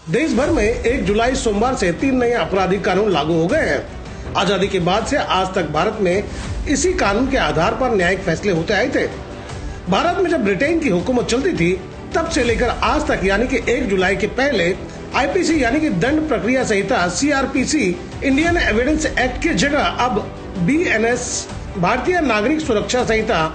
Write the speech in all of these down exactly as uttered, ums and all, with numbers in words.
देश भर में एक जुलाई सोमवार से तीन नए आपराधिक कानून लागू हो गए हैं। आजादी के बाद से आज तक भारत में इसी कानून के आधार पर न्यायिक फैसले होते आए थे। भारत में जब ब्रिटेन की हुकूमत चलती थी तब से लेकर आज तक यानी कि एक जुलाई के पहले आईपीसी यानी कि दंड प्रक्रिया संहिता सीआरपीसी इंडियन एविडेंस एक्ट की जगह अब बीएनएस भारतीय नागरिक सुरक्षा संहिता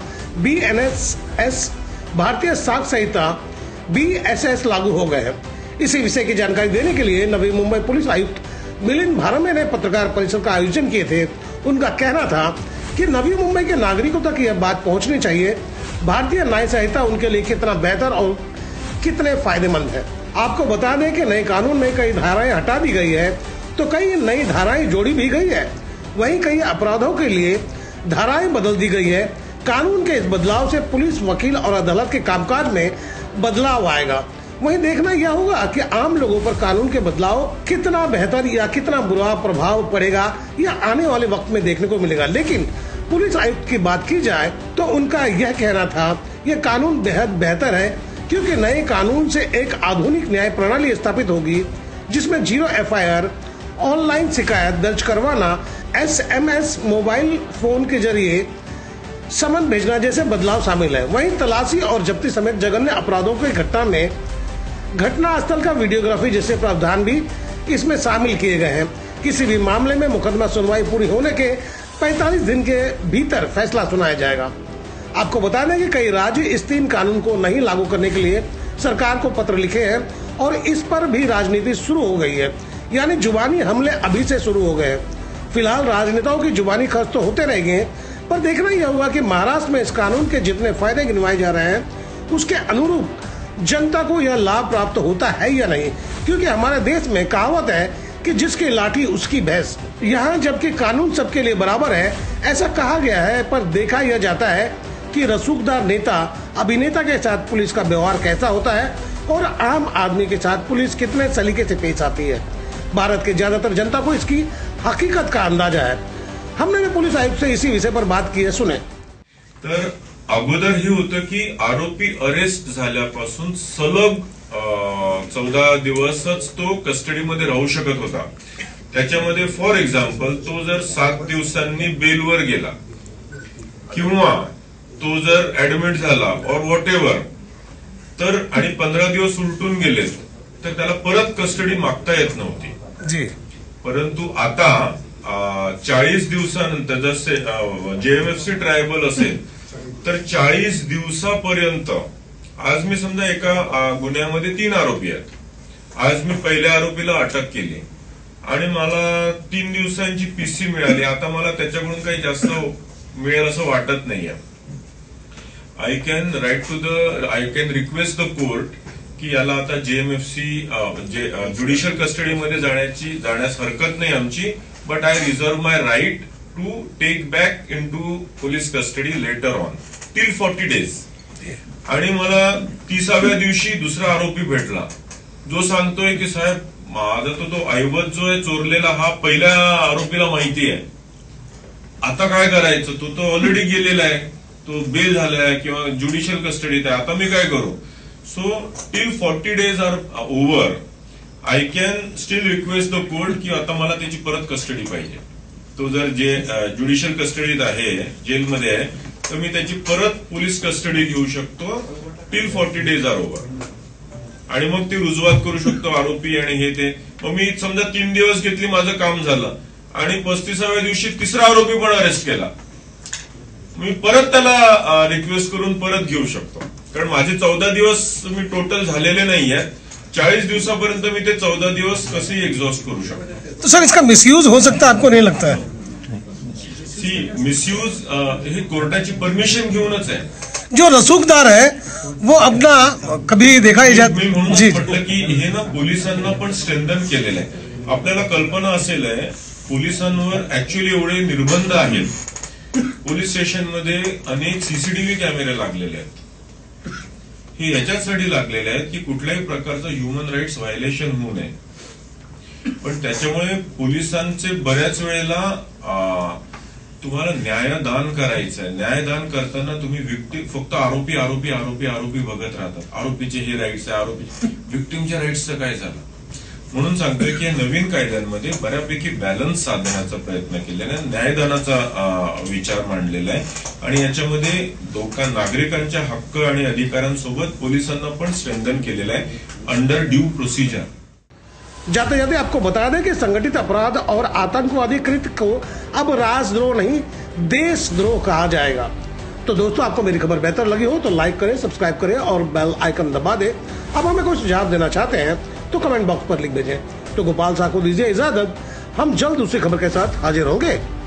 बीएनएस भारतीय साक्ष्य संहिता बीएसएस लागू हो गए हैं। इसी विषय की जानकारी देने के लिए नवी मुंबई पुलिस आयुक्त मिलिंद भारमे ने पत्रकार परिषद का आयोजन किए थे। उनका कहना था कि नवी मुंबई के नागरिकों तक यह बात पहुंचनी चाहिए भारतीय न्याय संहिता उनके लिए कितना बेहतर और कितने फायदेमंद है। आपको बता दें कि नए कानून में कई धाराएं हटा दी गई है तो कई नई धाराएं जोड़ी भी गई है। वहीं कई अपराधों के लिए धाराएं बदल दी गई है। कानून के इस बदलाव से पुलिस, वकील और अदालत के कामकाज में बदलाव आएगा। वहीं देखना यह होगा कि आम लोगों पर कानून के बदलाव कितना बेहतर या कितना बुरा प्रभाव पड़ेगा यह आने वाले वक्त में देखने को मिलेगा। लेकिन पुलिस आयुक्त की बात की जाए तो उनका यह कहना था यह कानून बेहद बेहतर है क्योंकि नए कानून से एक आधुनिक न्याय प्रणाली स्थापित होगी जिसमें जीरो एफआईआर, ऑनलाइन शिकायत दर्ज करवाना, एसएमएस, मोबाइल फोन के जरिए समन भेजना जैसे बदलाव शामिल है। वहीं तलाशी और जब्ती समेत जघन्य अपराधों की घटना में घटना स्थल का वीडियोग्राफी जैसे प्रावधान भी इसमें शामिल किए गए हैं। किसी भी मामले में मुकदमा सुनवाई पूरी होने के पैंतालीस दिन के भीतर फैसला सुनाया जाएगा। आपको बता दें कि कई राज्य इस तीन कानून को नहीं लागू करने के लिए सरकार को पत्र लिखे हैं और इस पर भी राजनीति शुरू हो गई है, यानी जुबानी हमले अभी से शुरू हो गए हैं। फिलहाल राजनेताओं की जुबानी खर्च तो होते रहेंगे, पर देखना यह होगा कि महाराष्ट्र में इस कानून के जितने फायदे गिनवाए जा रहे हैं उसके अनुरूप जनता को यह लाभ प्राप्त होता है या नहीं, क्योंकि हमारे देश में कहावत है कि जिसकी लाठी उसकी भैंस। यहाँ जबकि कानून सबके लिए बराबर है ऐसा कहा गया है, पर देखा यह जाता है कि रसूखदार नेता अभिनेता के साथ पुलिस का व्यवहार कैसा होता है और आम आदमी के साथ पुलिस कितने सलीके से पेश आती है। भारत के ज्यादातर जनता को इसकी हकीकत का अंदाजा है। हमने भी पुलिस आयुक्त से इसी विषय पर बात की है, सुने। तर अगोदर हे होतं की आरोपी अरेस्ट झाल्यापासून सलग चौदा दिवसच तो कस्टडीमध्ये राहू शकत होता। त्याच्यामध्ये फॉर एक्झाम्पल तो जर सात दिवसांनी बेलवर गेला किंवा तो जर ऍडमिट झाला और व्हॉट एव्हर तर आणि पंधरा दिवस उलटून गेले तर त्याला परत कस्टडी मागता येत नव्हती जी। परंतु आता चाळीस दिवसानंतर जसे जेएमएफसी ट्रायबल असेल तर चाळीस दिवसापर्यंत आज मी समजा एका गुन्ह्यामध्ये तीन आरोपी आहेत, आज मी पहिल्या आरोपीला अटक केली आणि मला तीन दिवसांची पीसी मिळाली, आता मला त्याच्याकडून काही जास्त मिळेल असं वाटत नाहीये। I can right to the I can request the court की याला आता जेएमएफसी जे ज्युडिशियल कस्टडीमध्ये जाण्याची जाण्यास हरकत नाही आमची, but I reserve my right to take back in to police custody later on till forty days. आणि मला तिसाव्या दिवशी दुसरा आरोपी भेटला जो सांगतोय की साहेब माझा तो तो ऐवज जो आहे चोरलेला हा पहिल्या आरोपीला माहिती आहे, आता काय करायचं, तो तो ऑलरेडी गेलेला आहे, तो बेल झालेला आहे किंवा ज्युडिशियल कस्टडीत आहे, आता मी काय करू। So till forty days are over I can still request the court की आता मला त्याची परत कस्टडी पाहिजे। तो जर जे ज्युडिशियल कस्टडीत आहे, जेलमध्ये आहे, तर मी त्याची परत पोलीस कस्टडी घेऊ शकतो till forty days are over आणि मग ती रुजवात करू शकतो आरोपी आणि हे ते। मग मी समजा तीन दिवस घेतली, माझं काम झालं आणि पस्तीसाव्या दिवशी तिसरा आरोपी पण अरेस्ट केला, मी परत त्याला रिक्वेस्ट करून परत घेऊ शकतो, कारण माझे चौदा दिवस मी टोटल झालेले नाहीये। चाळीस दिवसापर्यंत मी ते चौदा दिवस कसे एक्झॉस्ट करू शकतो। तो सर इसका मिसयूज हो सकता है, आपको नहीं लगता है? सी मिसयूज हे कोर्टाची परमिशन घेऊनच आहे। जो रसूखदार है वो अपना कभी देखा जात मी म्हणून म्हटलं की हे ना पोलिसांना पण स्ट्रेंथन केलेलं आहे। आपल्याला कल्पना असेल पोलिसांवर ऍक्च्युअली एवढे निर्बंध आहेत, पोलीस स्टेशनमध्ये अनेक सीसीटीव्ही कॅमेरे लागलेले आहेत, हे याच्यासाठी लागलेले आहेत की कुठल्याही प्रकारचं ह्युमन राईट्स व्हायलेशन होऊ नये। पण त्याच्यामुळे पोलिसांचे बऱ्याच वेळेला तुम्हाला न्यायदान करायचं आहे, न्यायदान करताना तुम्ही विक्टिम फक्त आरोपी आरोपी आरोपी आरोपी बघत राहतात, आरोपीचे हे राईट्स आहे, आरोपी विक्टिमच्या राईट्सचं काय झालं। म्हणून सांगतोय की या नवीन कायद्यांमध्ये बऱ्यापैकी बॅलन्स साधण्याचा प्रयत्न केलेला आहे, न्यायदानाचा विचार मांडलेला आहे आणि याच्यामध्ये दोघा नागरिकांच्या हक्क आणि अधिकारांसोबत पोलिसांना पण स्ट्रेंथन केलेला आहे अंडर ड्यू प्रोसीजर। जाते जाते आपको बता दें कि संगठित अपराध और आतंकवादी कृत्य को अब राजद्रोह नहीं देशद्रोह कहा जाएगा। तो दोस्तों, आपको मेरी खबर बेहतर लगी हो तो लाइक करें, सब्सक्राइब करें और बेल आइकन दबा दें। अब हमें कोई सुझाव देना चाहते हैं तो कमेंट बॉक्स पर लिख भेजें। तो गोपाल साहब को दीजिए इजाजत, हम जल्द दूसरी खबर के साथ हाजिर होंगे।